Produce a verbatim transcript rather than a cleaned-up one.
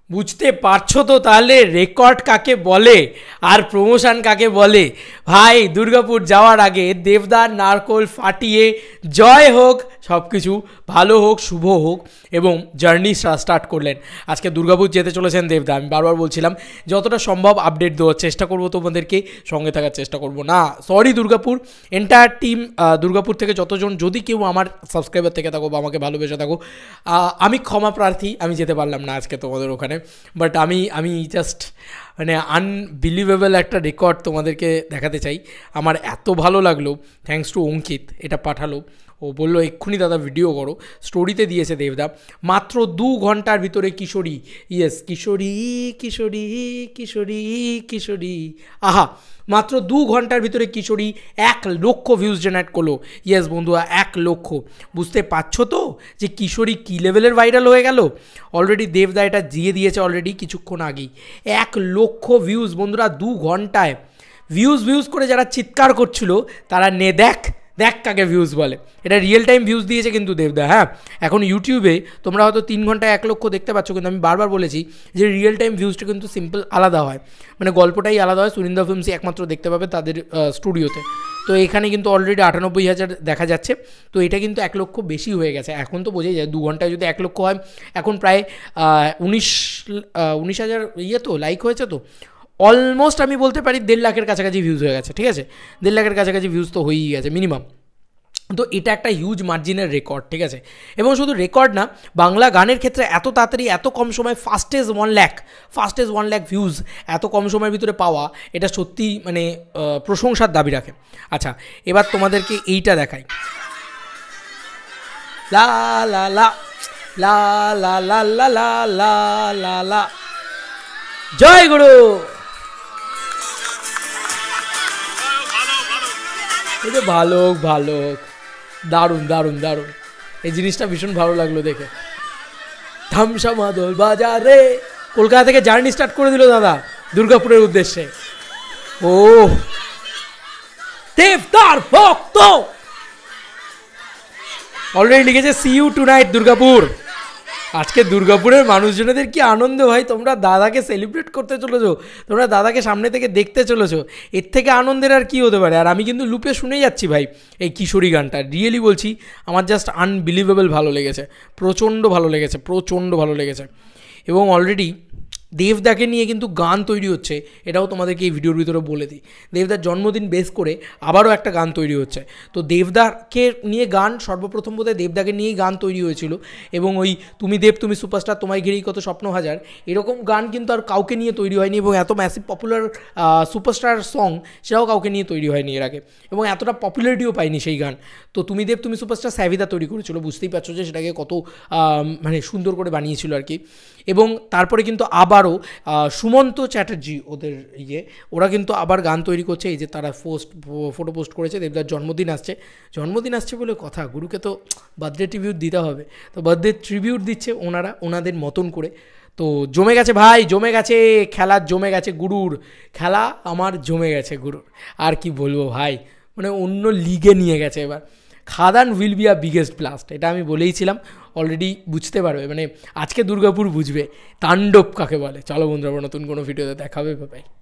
বুঝতে পারছো তো তাহলে রেকর্ড কাকে বলে আর প্রমোশন কাকে বলে। ভাই দুর্গাপুর যাওয়ার আগে দেবদার নারকোল ফাটিয়ে জয় হোক, সব কিছু ভালো হোক, শুভ হোক এবং জার্নি স্টার্ট করলেন। আজকে দুর্গাপুর যেতে চলেছেন দেবদা। আমি বারবার বলছিলাম যতটা সম্ভব আপডেট দেওয়ার চেষ্টা করব, তোমাদেরকে সঙ্গে থাকার চেষ্টা করব। না sorry Durgapur entire team, Durgapur থেকে যতজন যদি কেউ আমার সাবস্ক্রাইবার থেকে থাকো বা আমাকে ভালোবেসে থাকো, আমি ক্ষমা প্রার্থী, আমি যেতে পারলাম না আজকে তোমাদের ওখানে। বাট আমি আমি জাস্ট মানে আনবিলিভেবল একটা রেকর্ড তোমাদেরকে দেখাতে চাই। আমার এত ভালো লাগলো, থ্যাঙ্কস টু অঙ্কিত, এটা পাঠালো। ও বললো এক্ষুনি দাদা ভিডিও করো, স্টোরিতে দিয়েছে দেবদা। মাত্র দু ঘন্টার ভিতরে কিশোরী, ইয়েস কিশোরী কিশোরী কিশোরী কিশোরী, আহা মাত্র দু ঘন্টার ভিতরে কিশোরী এক লক্ষ ভিউজ জেনারেট করলো। ইয়েস বন্ধুরা, এক লক্ষ। বুঝতে পারছো তো যে কিশোরী কী লেভেলের ভাইরাল হয়ে গেল। অলরেডি দেবদা এটা দিয়ে দিয়েছে অলরেডি কিছুক্ষণ আগেই। এক লক্ষ ভিউজ বন্ধুরা দু ঘন্টায়। ভিউজ ভিউজ করে যারা চিৎকার করছিল তারা নে দেখ দেখ কাকে ভিউজ বলে। এটা রিয়েল টাইম ভিউজ দিয়েছে কিন্তু দেবদা। হ্যাঁ, এখন ইউটিউবে তোমরা হয়তো তিন ঘন্টায় এক লক্ষ দেখতে পাচ্ছ, কিন্তু আমি বারবার বলেছি যে রিয়েল টাইম ভিউজটা কিন্তু সিম্পল আলাদা হয়, মানে গল্পটাই আলাদা হয়। সুরিন্দা ফিল্মসই একমাত্র দেখতে পাবে তাদের স্টুডিওতে। তো এখানে কিন্তু অলরেডি আটানব্বই হাজার দেখা যাচ্ছে। তো এটা কিন্তু এক লক্ষ বেশি হয়ে গেছে। এখন তো বোঝাই যায় দু ঘন্টায় যদি এক লক্ষ হয়, এখন প্রায় উনিশ উনিশ হাজার ইয়ে তো লাইক হয়েছে। তো অলমোস্ট আমি বলতে পারি দেড় লাখের কাছাকাছি ভিউজ হয়ে গেছে। ঠিক আছে, দেড় লাখের কাছাকাছি ভিউজ তো হয়েই গেছে মিনিমাম। তো এটা একটা হিউজ মার্জিনের রেকর্ড। ঠিক আছে, এবং শুধু রেকর্ড না, বাংলা গানের ক্ষেত্রে এত তাড়াতাড়ি এত কম সময় fastest one lakh fastest one lakh views এত কম সময়ের ভিতরে পাওয়া, এটা সত্যি মানে প্রশংসার দাবি রাখে। আচ্ছা, এবার তোমাদেরকে এইটা দেখাই। লা লা লা লা লা লা লা লা লা লা লা, জয় গুরু। এই যে ভালো ভালো, দারুণ দারুণ দারুণ, এই জিনিসটা ভীষণ ভালো লাগলো দেখে। ধামসা মাদল বাজারে, কলকাতা থেকে জার্নি স্টার্ট করে দিল দাদা দুর্গাপুরের উদ্দেশ্যে। ও দেবদার ভক্ত অলরেডি লিখেছে সি ইউ টুনাইট দুর্গাপুর। আজকে দুর্গাপুরের মানুষজনদের কি আনন্দ ভাই, তোমরা দাদাকে সেলিব্রেট করতে চলেছো, তোমরা দাদাকে সামনে থেকে দেখতে চলেছো, এর থেকে আনন্দের আর কি হতে পারে। আর আমি কিন্তু লুপে শুনে যাচ্ছি ভাই এই কিশোরী গানটা, রিয়েলি বলছি আমার জাস্ট আনবিলিভেবল ভালো লেগেছে, প্রচণ্ড ভালো লেগেছে, প্রচণ্ড ভালো লেগেছে। এবং অলরেডি দেবদাকে নিয়ে কিন্তু গান তৈরি হচ্ছে, এটাও তোমাদেরকে এই ভিডিওর ভিতরে বলে দিই। দেবদার জন্মদিন বেস করে আবারও একটা গান তৈরি হচ্ছে। তো দেবদাকে নিয়ে গান সর্বপ্রথম বোধহয় দেবদাকে নিয়েই গান তৈরি হয়েছিল। এবং ওই তুমি দেব তুমি সুপারস্টার, তোমায় ঘিরেই কত স্বপ্ন হাজার, এরকম গান কিন্তু আর কাউকে নিয়ে তৈরি হয়নি। এবং এত ম্যাসিভ পপুলার সুপারস্টার সং সেটাও কাউকে নিয়ে তৈরি হয়নি এর আগে, এবং এতটা পপুলারিটিও পায়নি সেই গান। তো তুমি দেব তুমি সুপারস্টার স্যাভিদা তৈরি করেছিল, বুঝতেই পারছো যে সেটাকে কত মানে সুন্দর করে বানিয়েছিল আর কি। এবং তারপরে কিন্তু আবারও সুমন্ত চ্যাটার্জি ওদের ইয়ে, ওরা কিন্তু আবার গান তৈরি করছে। এই যে তারা পোস্ট ফটো পোস্ট করেছে, দেবদার জন্মদিন আসছে, জন্মদিন আসছে বলে কথা, গুরুকে তো বার্থডে ট্রিবিউট দিতে হবে। তো বার্থডে ট্রিবিউট দিচ্ছে ওনারা ওনাদের মতন করে। তো জমে গেছে ভাই, জমে গেছে খেলা, জমে গেছে গুরুর খেলা, আমার জমে গেছে গুরুর। আর কি বলবো ভাই, মানে অন্য লিগে নিয়ে গেছে এবার। Khadaan will be a biggest blast, এটা আমি বলেইছিলাম, অলরেডি বুঝতে পারবে, মানে আজকে দুর্গাপুর বুঝবে তাণ্ডব কাকে বলে। চলো বন্ধুরা, নতুন কোনো ভিডিওতে দেখাবে, বাই।